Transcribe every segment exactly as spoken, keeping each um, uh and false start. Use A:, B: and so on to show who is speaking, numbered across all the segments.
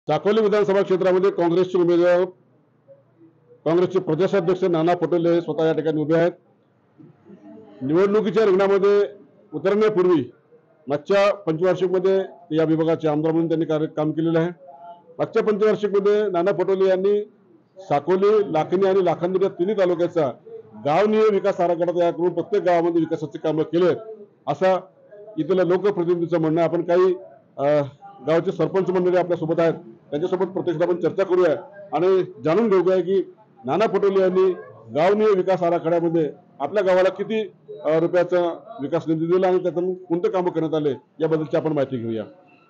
A: साकोली विधानसभा क्षेत्रामध्ये काँग्रेसचे उमेदवार काँग्रेसचे प्रदेशाध्यक्ष नाना पटोले हे स्वतः या ठिकाणी उभे आहेत. निवडणुकीच्या रिंगणामध्ये उतरण्यापूर्वी मागच्या पंचवार्षिकमध्ये या विभागाचे आमदार म्हणून त्यांनी कार्य काम केलेलं आहे. मागच्या पंचवार्षिकमध्ये नाना पटोले यांनी साकोली, लाखनी आणि लाखांदूर या तिन्ही तालुक्याचा गावनिहाय विकास आराखडा तयार करून प्रत्येक गावामध्ये विकासाचे कामं केले असा इथल्या लोकप्रतिनिधींचं म्हणणं. आपण काही गावचे सरपंच मंडळी आपल्या सोबत आहेत, त्यांच्यासोबत प्रत्यक्षात आपण चर्चा करूया आणि जाणून घेऊया की नाना पटोले यांनी गावनिहाय विकास आराखड्यामध्ये आपल्या गावाला किती रुपयाचा विकास निधी दिला आणि त्यातून कोणते कामं करण्यात आले याबद्दलची आपण माहिती घेऊया.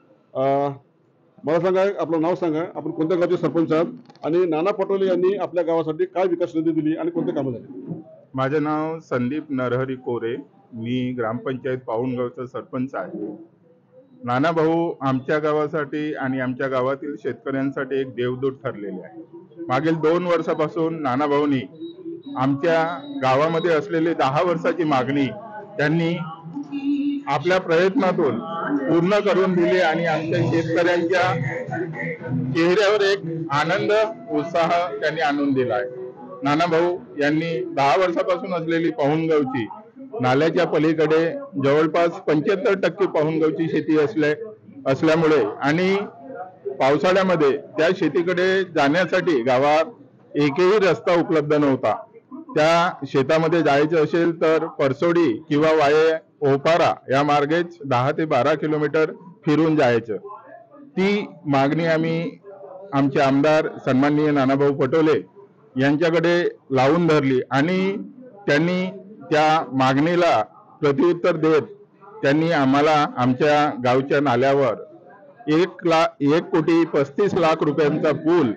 A: मला सांगा, आपलं नाव सांगा, आपण कोणत्या गावचे सरपंच आहात आणि नाना पटोले यांनी आपल्या गावासाठी काय विकास निधी दिली आणि कोणते कामं झाले?
B: माझे नाव संदीप नरहरी कोरे, मी ग्रामपंचायत पाऊणगावचा सरपंच आहे. नाना भाऊ आमच्या गावासाठी आणि आमच्या गावातील शेतकऱ्यांसाठी एक देवदूत ठरलेले आहे. मागील दोन वर्षापासून नाना भाऊनी आमच्या गावामध्ये असलेली दहा वर्षाची मागणी त्यांनी आपल्या प्रयत्नातून पूर्ण करून दिली आणि आमच्या शेतकऱ्यांच्या चेहऱ्यावर एक आनंद उत्साह त्यांनी आणून दिला आहे. नाना भाऊ यांनी दहा वर्षापासून असलेली पाऊणगावची नाल्याच्या पलीकडे जवळपास पंच्याहत्तर टक्के पाऊणगावची शेती असल्या असल्यामुळे आणि पावसाळ्यामध्ये त्या शेतीकडे जाण्यासाठी गावात एकही रस्ता उपलब्ध नव्हता. त्या शेतामध्ये जायचं असेल तर परसोडी किंवा वाये ओपारा या मार्गेच दहा ते बारा किलोमीटर फिरून जायचं. ती मागणी आम्ही आमचे आमदार सन्माननीय नानाभाऊ पटोले यांच्याकडे लावून धरली आणि त्यांनी त्या मागणीला प्रत्युत्तर देत त्यांनी आम्हाला आमच्या गावच्या नाल्यावर एक लाख एक कोटी पस्तीस लाख रुपयांचा पूल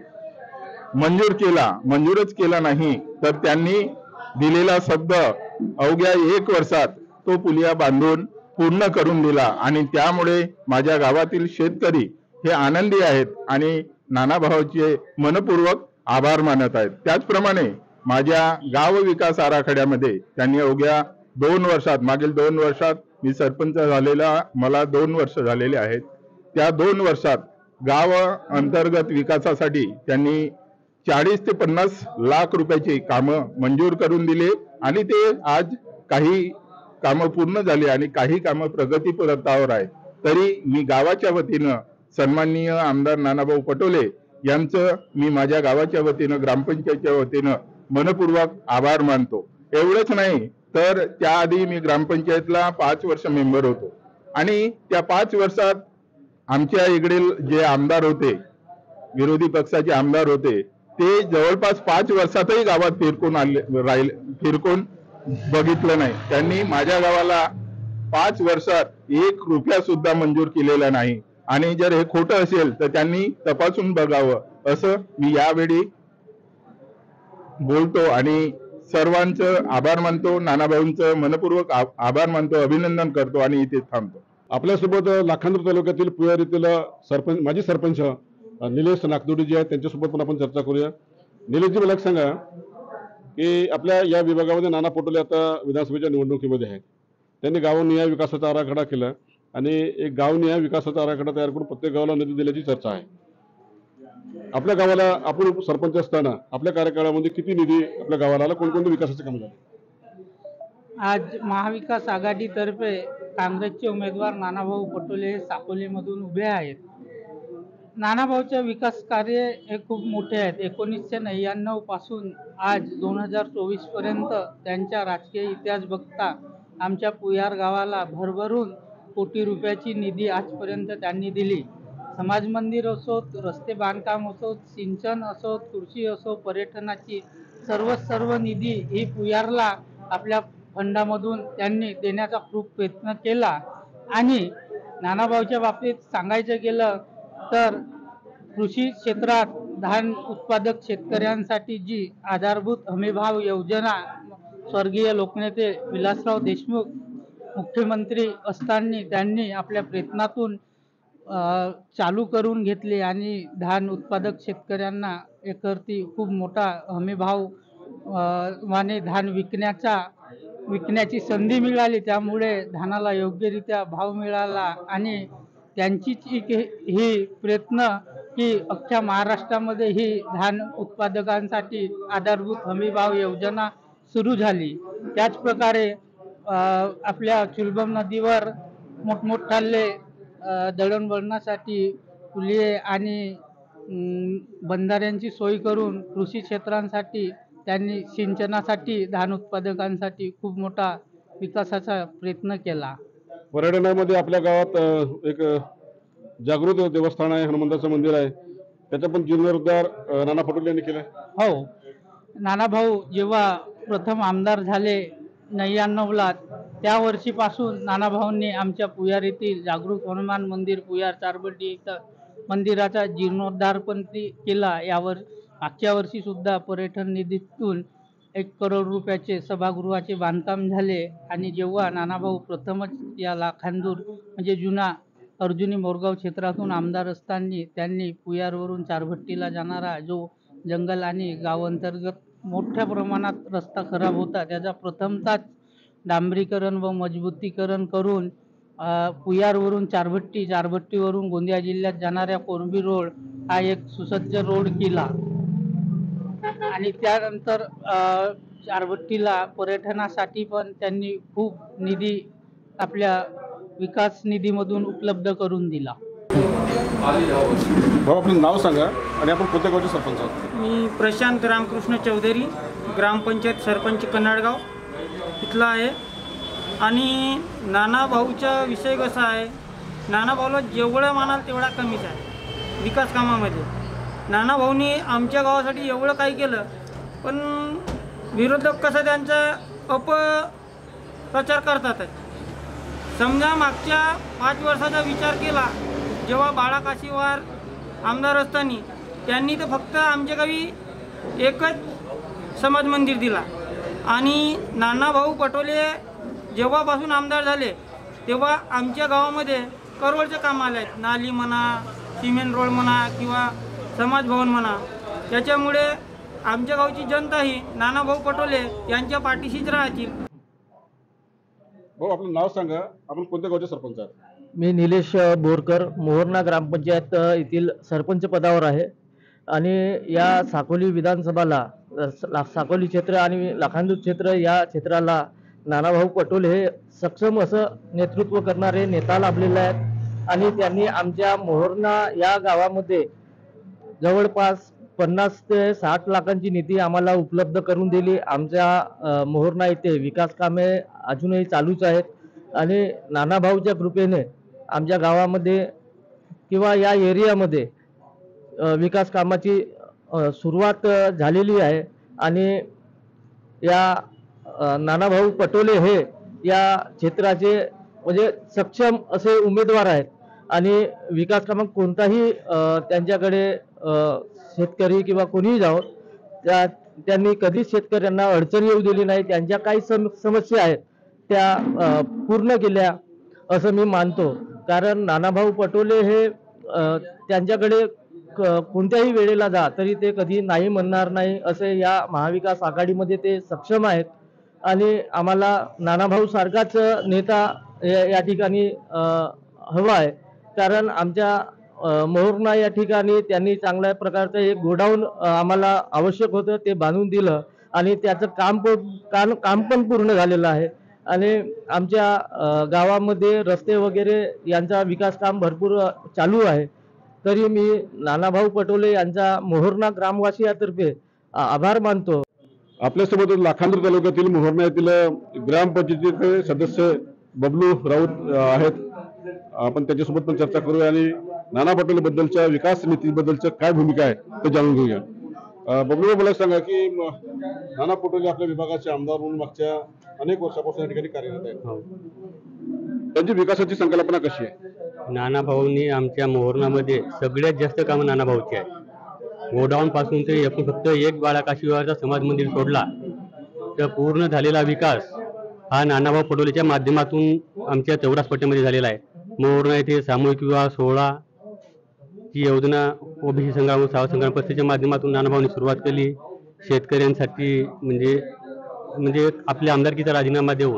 B: मंजूर केला. मंजूरच केला नाही तर त्यांनी दिलेला शब्द अवघ्या एक वर्षात तो पुलिया बांधून पूर्ण करून दिला आणि त्यामुळे माझ्या गावातील शेतकरी हे आनंदी आहेत आणि नाना भाऊचे मनपूर्वक आभार मानत आहेत. त्याचप्रमाणे माझ्या गाव विकास आराखड्यामध्ये त्यांनी अवघ्या दोन वर्षात मागील दोन वर्षात मी सरपंच झालेला मला दोन वर्ष झालेले आहेत. त्या दोन वर्षात गाव अंतर्गत विकासासाठी त्यांनी चाळीस ते पन्नास लाख रुपयाची कामं मंजूर करून दिले आणि ते आज काही कामं पूर्ण झाली आणि काही कामं प्रगतीपथावर आहेत. तरी मी गावाच्या वतीनं सन्माननीय आमदार नानाभाऊ पटोले यांचं मी माझ्या गावाच्या वतीनं ग्रामपंचायतच्या वतीनं मनपूर्वक आभार मानतो. एवढंच नाही तर त्याआधी मी ग्रामपंचायतला पाच वर्ष मेंबर होतो आणि त्या पाच वर्षात आमच्या इकडील जे आमदार होते, विरोधी पक्षाचे आमदार होते, ते जवळपास पाच वर्षातही गावात फिरकून आले राहिले फिरकून बघितलं नाही. त्यांनी माझ्या गावाला पाच वर्षात एक रुपया सुद्धा मंजूर केलेला नाही आणि जर हे खोटं असेल तर त्यांनी तपासून बघावं असं मी यावेळी बोलतो आणि सर्वांचं आभार मानतो. नानाभाऊंचं मनपूर्वक आभार मानतो, अभिनंदन करतो आणि इथे थांबतो.
A: आपल्यासोबत लाखांदूर तालुक्यातील पुयार येथील सरपंच माजी सरपंच निलेश नागदोडी जे आहेत त्यांच्यासोबत पण आपण चर्चा करूया. निलेशजी, मला सांगा की आपल्या या विभागामध्ये नाना पटोले आता विधानसभेच्या निवडणुकीमध्ये आहेत. त्यांनी गावनिहाय विकासाचा आराखडा केला आणि एक गावनिहाय विकासाचा आराखडा तयार करून प्रत्येक गावाला निधी दिल्याची चर्चा आहे. आपल्या गावाला आपण सरपंच असताना आपल्या कार्यकाळामध्ये किती निधी आपल्या गावाला आला, कोणकोणते विकासाचे काम झाले?
C: आज महाविकास आघाडीतर्फे काँग्रेसचे उमेदवार नानाभाऊ पटोले हे साकोलीमधून उभे आहेत. नानाभाऊचे विकास कार्य हे खूप मोठे आहेत. एकोणीसशे नव्याण्णव पासून आज दोन हजार चोवीस पर्यंत त्यांचा राजकीय इतिहास बघता आमच्या पुयार गावाला भरभरून कोटी रुपयाची निधी आजपर्यंत त्यांनी दिली. समाज मंदिर असोत, रस्ते बांधकाम असोत, सिंचन असोत, कृषी असो, पर्यटनाची सर्व सर्व निधी ही पुयारला आपल्या फंडामधून त्यांनी देण्याचा खूप प्रयत्न केला. आणि नानाभाऊच्या बाबतीत सांगायचं गेलं तर कृषी क्षेत्रात धान उत्पादक शेतकऱ्यांसाठी जी आधारभूत हमीभाव योजना स्वर्गीय लोकनेते विलासराव देशमुख मुख्यमंत्री असताना त्यांनी आपल्या प्रयत्नातून चालू करून घेतली आणि धान उत्पादक शेतकऱ्यांना एकरती खूप मोठा हमीभाव वाने धान विकण्याचा विकण्याची संधी मिळाली. त्यामुळे धानाला योग्यरित्या भाव मिळाला आणि त्यांचीच ही प्रयत्न की अख्ख्या महाराष्ट्रामध्ये ही धान उत्पादकांसाठी आधारभूत हमीभाव योजना सुरू झाली. त्याच प्रकारे अ, आपल्या चुलबम नदीवर मोठमोठाले अ, दळणवळणासाठी पुलिये आणि अं, बंधाऱ्यांची सोय करून कृषी क्षेत्रांसाठी त्यांनी सिंचनासाठी धान उत्पादकांसाठी खूप मोठा विकासाचा प्रयत्न केला.
A: पर्यटनामध्ये आपल्या गावात अ, एक अ, जागृत देवस्थान आहे, हनुमंताचं मंदिर आहे, त्याचा पण जीर्णोद्धार अ, नाना पटोले यांनी केलाय.
C: हो, नानाभाऊ जेव्हा प्रथम आमदार झाले नव्याण्णवला, त्या वर्षीपासून नानाभाऊंनी आमच्या पुयार येथील जागृत हनुमान मंदिर पुयार चारबड्डी इथं मंदिराचा जीर्णोद्धार पण ते केला. यावर मागच्या वर्षी सुद्धा पर्यटन निधीतून एक करोड रुपयाचे सभागृहाचे बांधकाम झाले. आणि जेव्हा नानाभाऊ प्रथमच या लाखांदूर म्हणजे जुना अर्जुनी मोरगाव क्षेत्रातून आमदार असताना त्यांनी पुयारवरून चारभट्टीला जाणारा जो जंगल आणि गावांतर्गत मोठ्या प्रमाणात रस्ता खराब होता, त्याचा प्रथमतःच डांबरीकरण व मजबूतीकरण करून अ, पुयारवरून चारभट्टी, चारभट्टीवरून गोंदिया जिल्ह्यात जाणाऱ्या कोरबी रोड हा एक सुसज्ज रोड केला. आणि त्यानंतर अ, चारभट्टीला पर्यटनासाठी पण त्यांनी खूप निधी आपल्या विकास निधीमधून उपलब्ध करून दिला.
A: भाऊ आपलं नाव सांगा आणि आपण कोणत्या गावचे सरपंच आहात?
D: मी प्रशांत रामकृष्ण चौधरी, ग्रामपंचायत सरपंच कन्नाडगाव इथला आहे. आणि नानाभाऊचा विषय कसा आहे, नानाभाऊला जेवढं मानाल तेवढा कमीच आहे विकास कामामध्ये. नानाभाऊनी आमच्या गावासाठी एवढं काही केलं, पण विरोधक कसं त्यांचा अपप्रचार करतात. समजा मागच्या पाच वर्षाचा विचार केला, जेव्हा बाळा काशीवार आमदार असताना त्यांनी तर फक्त आमच्या गावी एकच समाज मंदिर दिला. आणि नानाभाऊ पटोले जेव्हापासून आमदार झाले तेव्हा आमच्या गावामध्ये करोडचे काम आले आहेत. नाली म्हणा, सिमेंट रोड म्हणा किंवा समाज भवन म्हणा. त्याच्यामुळे आमच्या गावची जनता ही नानाभाऊ पटोले यांच्या पाठीशीच राहतील.
A: भाऊ आपलं नाव सांगा, आपण कोणत्या गावचे सरपंच आहात?
E: मी निलेश बोरकर, मोहर्णा ग्रामपंचायत येथील सरपंच पदावर आहे. आणि या साकोली विधानसभाला साकोली क्षेत्र आणि लाखांदूर क्षेत्र या क्षेत्राला नानाभाऊ पटोले हे सक्षम असं नेतृत्व करणारे नेता लाभलेले आहेत. आणि त्यांनी आमच्या मोहर्णा या गावामध्ये जवळपास पन्नास ते साठ लाखांची निधी आम्हाला उपलब्ध करून दिली. आमच्या मोहर्णा येथे विकास कामे अजूनही चालूच आहेत. आणि नानाभाऊच्या कृपेने आमच्या गावामध्ये किंवा या एरियामध्ये विकास कामाची सुरुवात झालेली आहे. आणि या नानाभाऊ पटोले हे या क्षेत्राचे म्हणजे सक्षम असे उमेदवार आहेत. आणि विकास कामात कोणताही त्यांच्याकडे शेतकरी किंवा कोणीही जावं त्या त्यांनी कधीच शेतकऱ्यांना अडचण येऊ दिली नाही. त्यांच्या काही सम समस्या आहेत त्या पूर्ण केल्या असं मी मानतो. कारण नानाभाऊ पटोले हे त्यांच्याकडे कोणत्याही वेळेला जा तरी ते कधी नाही म्हणणार नाही असे या महाविकास आघाडीमध्ये ते सक्षम आहेत. आणि आम्हाला नानाभाऊ सारखाच नेता या ठिकाणी हवा आहे. कारण आमच्या मोहर्णा या ठिकाणी त्यांनी चांगल्या प्रकारचं एक गोडाऊन आम्हाला आवश्यक होतं, ते बांधून दिलं. आणि त्याचं काम पण काम पण पूर्ण झालेलं आहे. आणि आमच्या गावामध्ये रस्ते वगैरे यांचा विकास काम भरपूर चालू आहे. तरी मी नानाभाऊ पटोले यांचा मोहर्णा ग्रामवासियातर्फे आभार मानतो.
A: आपल्यासोबत लाखांदूर तालुक्यातील मोहर्णा येथील ग्रामपंचायतीचे सदस्य बबलू राऊत आहेत. आपण त्याच्यासोबत पण चर्चा करूया आणि नाना पटोले बद्दलच्या विकास नीतीबद्दलच्या काय भूमिका आहे ते जाणून घेऊया. बबलू मला सांगा की नाना पटोले आपल्या विभागाचे आमदार म्हणून मागच्या अनेक वर्षापासून या ठिकाणी कार्यरत आहेत. त्यांची विकासाची संकल्पना कशी आहे?
F: नानाभाऊंनी आमच्या मोहर्णामध्ये सगळ्यात जास्त कामं नानाभाऊची आहे. गोडाऊन पासून ते एकूण फक्त एक बाळा काशीवारचा समाज मंदिर सोडला तर पूर्ण झालेला विकास हा नानाभाऊ पटोलेच्या माध्यमातून आमच्या चौरास पट्ट्यामध्ये झालेला आहे. मोहर्णा येथे सामूहिक विवाह सोहळा ही योजना ओबीसी संग्राम साव संग्राम पस्तीच्या माध्यमातून नानाभाऊंनी सुरुवात केली. शेतकऱ्यांसाठी म्हणजे म्हणजे आपल्या आमदारकीचा राजीनामा देऊन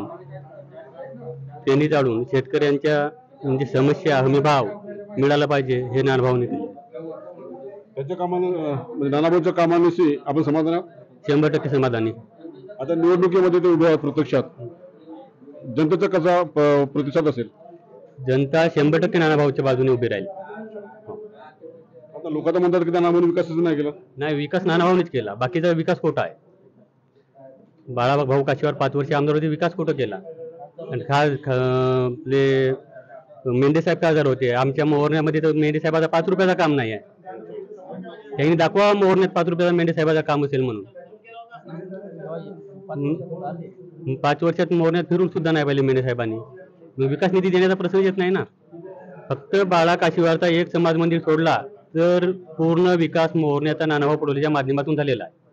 F: त्यांनी जाळून शेतकऱ्यांच्या म्हणजे समस्या हमीभाव मिळाला पाहिजे हे नानाभाऊंनी केले.
A: त्याच्या कामानं अं, म्हणजे नानाभाऊच्या कामानिशी आपण समाधान आहात?
F: शंभर टक्के समाधानी.
A: आता निवडणुकीमध्ये ते उभे आहेत प्रत्यक्षात, जनतेचा कसा प- प्रतिसाद असेल?
F: जनता शंभर टक्के नानाभाऊच्या बाजूने उभी राहील.
A: आता लोक तर म्हणतात की त्या नामाने विकासच नाही केला.
F: नाही, विकास नानाभाऊनेच केला, बाकीचा विकास खोटा आहे. बाळा भाऊ काशीवार पाच वर्ष आमदार होते, विकास कुठं केला? आणि खास ख- आपले मेंढे साहेब खासदार होते, आमच्या मोहरण्यामध्ये तर मेंढे साहेबाचा पाच रुपयाचा काम नाही आहे. त्यांनी दाखवा मोहरण्यात पाच रुपयाचा मेंढे साहेबाचा काम असेल म्हणून. हम्म. पाच वर्षात मोहरण्यात फिरून सुद्धा नाही पाहिले मेंढे साहेबांनी. मग विकास निधी देण्याचा प्रश्न येत नाही ना. फक्त बाळा काशीवारचा एक समाज मंदिर सोडला तर पूर्ण विकास मोहरण्याचा नानाभाऊ पटोलेच्या माध्यमातून झालेला आहे.